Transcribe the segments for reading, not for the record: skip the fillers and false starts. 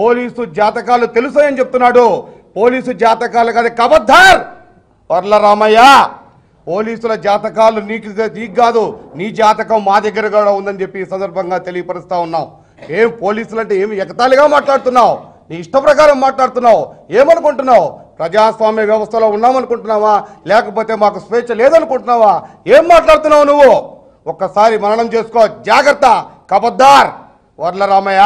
Police జాతకాలు తెలుసని చెప్తున్నాడు. పోలీసు జాతకాలు కాదు, కబద్దార్ వర్ల రామయ్య. పోలీసుల జాతకాలు నీకు కాదు, నీ జాతకం మా దగ్గర కూడా ఉందని చెప్పి ఈ సందర్భంగా తెలియపరుస్తా ఉన్నాం. ఏం పోలీసులు అంటే ఏమి ఎగతాళిగా మాట్లాడుతున్నావు, నీ ఇష్ట ప్రకారం మాట్లాడుతున్నావు. ఏమనుకుంటున్నావు? ప్రజాస్వామ్య వ్యవస్థలో ఉన్నామనుకుంటున్నావా, లేకపోతే మాకు స్వేచ్ఛ లేదనుకుంటున్నావా? ఏం మాట్లాడుతున్నావు నువ్వు? ఒక్కసారి మననం చేసుకో, జాగ్రత్త, కబద్దార్ వర్ల రామయ్య.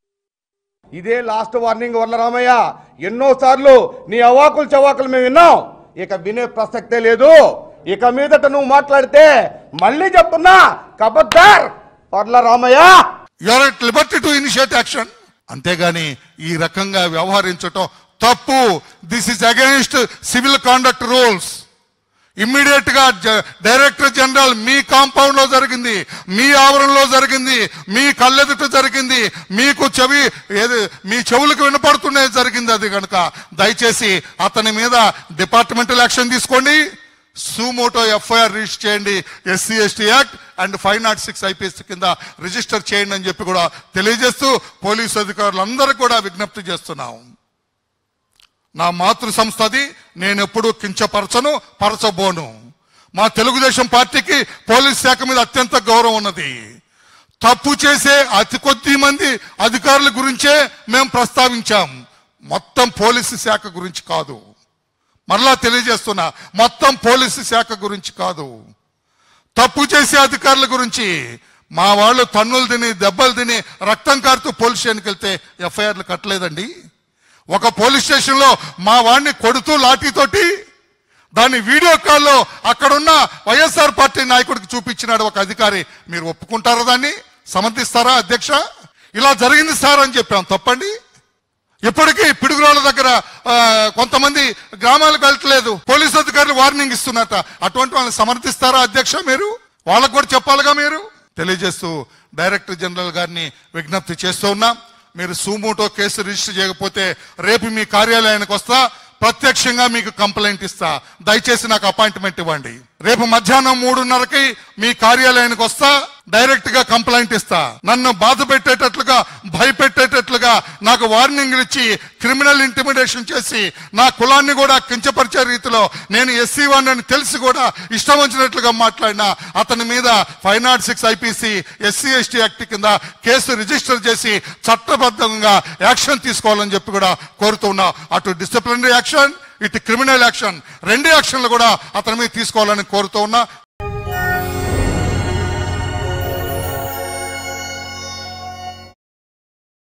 ఇదే లాస్ట్ వార్నింగ్ వర్ల రామయ్య. ఎన్నోసార్లు నీ అవాకులు చవాకులు మేము విన్నాం, ఇక వినే ప్రసక్తే లేదు. ఇక మీదట నువ్వు మాట్లాడితే మళ్ళీ చెప్తున్నా, కబద్దార్ Varla Ramayya. You are at liberty to initiate action. అంతేగాని ఈ రకంగా వ్యవహరించటం తప్పు. This is against civil conduct rules. Immediate గా డైరెక్టర్ జనరల్ మీ కాంపౌండ్ లో జరిగింది, మీ ఆవరణలో జరిగింది, మీ కళ్ళెదుట జరిగింది, మీకు మీ చెవులకు వినపడుతూనే జరిగింది. అది కనుక దయచేసి అతని మీద డిపార్ట్మెంటల్ యాక్షన్ తీసుకోండి, సూమోటో ఎఫ్ఐఆర్ రిజిస్టర్ చేయండి, SC/ST యాక్ట్ అండ్ 506 IPC కింద రిజిస్టర్ చేయండి అని చెప్పి కూడా తెలియజేస్తూ పోలీసు అధికారులందరూ కూడా విజ్ఞప్తి చేస్తున్నాం. నా మాతృ సంస్థ అది, నేను ఎప్పుడూ కించపరచను, పరచబోను. మా తెలుగుదేశం పార్టీకి పోలీస్ శాఖ మీద అత్యంత గౌరవం ఉన్నది. తప్పు చేసే అతి కొద్ది మంది అధికారుల గురించే మేము ప్రస్తావించాం, మొత్తం పోలీసు శాఖ గురించి కాదు. మరలా తెలియజేస్తున్నా, మొత్తం పోలీసు శాఖ గురించి కాదు, తప్పు చేసే అధికారుల గురించి. మా వాళ్ళు తన్నులు తిని, దెబ్బలు తిని, రక్తం కారుతూ పోలీస్ స్టేషన్కి వెళ్తే ఎఫ్ఐఆర్లు కట్టలేదండి. ఒక పోలీస్ స్టేషన్లో మా వాడిని కొడుతూ లాఠీతోటి దాన్ని వీడియో కాల్లో అక్కడున్న వైఎస్ఆర్ పార్టీ నాయకుడికి చూపించినాడు ఒక అధికారి. మీరు ఒప్పుకుంటారా? దాన్ని సమర్థిస్తారా అధ్యక్ష? ఇలా జరిగింది సార్ అని చెప్పాం, తప్పండి. ఇప్పటికీ పిడుగురాళ్ళ దగ్గర కొంతమంది గ్రామాలకు వెళ్ళట్లేదు, పోలీసు అధికారులు వార్నింగ్ ఇస్తున్నట్ట. అటువంటి వాళ్ళని సమర్థిస్తారా అధ్యక్ష? మీరు వాళ్ళకు కూడా చెప్పాలిగా. మీరు తెలియజేస్తూ డైరెక్టర్ జనరల్ గారిని విజ్ఞప్తి చేస్తూ ఉన్నాం, మీరు సూమోటో కేసు రిజిస్టర్ చేయకపోతే రేపు మీ కార్యాలయానికి వస్తా, ప్రత్యక్షంగా మీకు కంప్లైంట్ ఇస్తా. దయచేసి నాకు అపాయింట్మెంట్ ఇవ్వండి. రేపు మధ్యాహ్నం 3:30కి మీ కార్యాలయానికి వస్తా, డైరెక్ట్ గా కంప్లైంట్ ఇస్తా. నన్ను బాధ పెట్టేటట్లుగా, భయపెట్టేటట్లుగా నాకు వార్నింగ్ ఇచ్చి క్రిమినల్ ఇంటిమిడేషన్ చేసి నా కులాన్ని కూడా కించపరిచే రీతిలో నేను SC1 అని తెలిసి కూడా ఇష్టం వచ్చినట్లుగా మాట్లాడినా అతని మీద 506 IPC SC/ST యాక్ట్ కింద కేసు రిజిస్టర్ చేసి చట్టబద్ధంగా యాక్షన్ తీసుకోవాలని చెప్పి కూడా కోరుతున్నా. అటు డిసిప్లినరీ యాక్షన్, ఇటు క్రిమినల్ యాక్షన్, 2 యాక్షన్లు కూడా అతని మీద తీసుకోవాలని కోరుతూ ఉన్నా.